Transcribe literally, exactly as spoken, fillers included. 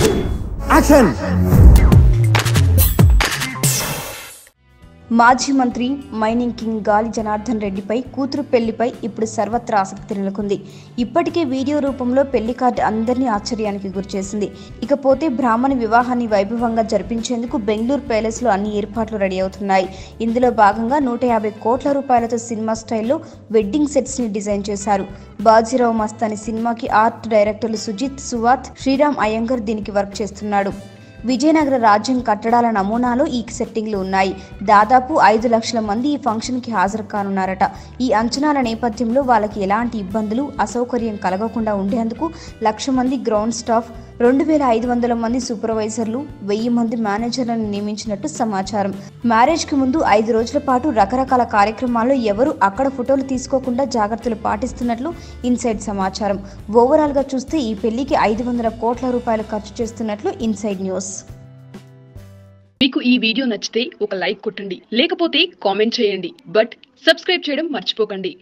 Action. మాజీ మంత్రి mining king గాలి జనార్దన్ రెడ్డిపై కూతురు పెళ్లిపై ఇప్పుడు సర్వత్రా ఆసక్తి నెలకొంది. ఇప్పటికే వీడియో రూపంలో పెళ్లి కార్డు అందరినీ ఆశ్చర్యానికి గురిచేసింది. ఇకపోతే బ్రాహ్మణి వివాహాన్ని వైభవంగా జరిపించేందుకు బెంగళూరు ప్యాలెస్ లో అన్ని ఏర్పాట్లు రెడీ అవుతున్నాయి. ఇందులో భాగంగా నూట యాభై కోట్ల రూపాయలతో సినిమా స్టైల్లో వెడ్డింగ్ సెట్స్ ని డిజైన్ చేశారు. బాజీరావు మస్తాని సినిమాకి ఆర్ట్ డైరెక్టర్లు సుజిత్ సువాత్, శ్రీరామ్ అయ్యంగర్ దీనికి వర్క్ చేస్తున్నాడు. విజయనగర రాజ్యం కట్టడాల నమూనాలో ఈ సెట్టింగ్లు ఉన్నాయి. దాదాపు ఐదు లక్షల మంది ఈ ఫంక్షన్కి హాజరు కానున్నారట. ఈ అంచనాల నేపథ్యంలో వాళ్ళకి ఎలాంటి ఇబ్బందులు, అసౌకర్యం కలగకుండా ఉండేందుకు లక్ష మంది గ్రౌండ్ స్టాఫ్, రెండు వేల ఐదు వందల మంది సూపర్వైజర్లు, వెయ్యి మంది మేనేజర్లను నియమించినట్టు సమాచారం. మ్యారేజ్ కి ముందు ఐదు రోజుల పాటు రకరకాల కార్యక్రమాల్లో ఎవరు అక్కడ ఫోటోలు తీసుకోకుండా జాగ్రత్తలు పాటిస్తున్నట్లు ఇన్సైడ్ సమాచారం. ఓవరాల్ గా చూస్తే ఈ పెళ్లికి ఐదు వందల కోట్ల రూపాయలు ఖర్చు చేస్తున్నట్లు ఇన్సైడ్ న్యూస్. మీకు ఈ వీడియో నచ్చితే ఒక లైక్ కొట్టండి, లేకపోతే కామెంట్ చేయండి, బట్ సబ్స్క్రైబ్ చేయడం మర్చిపోకండి.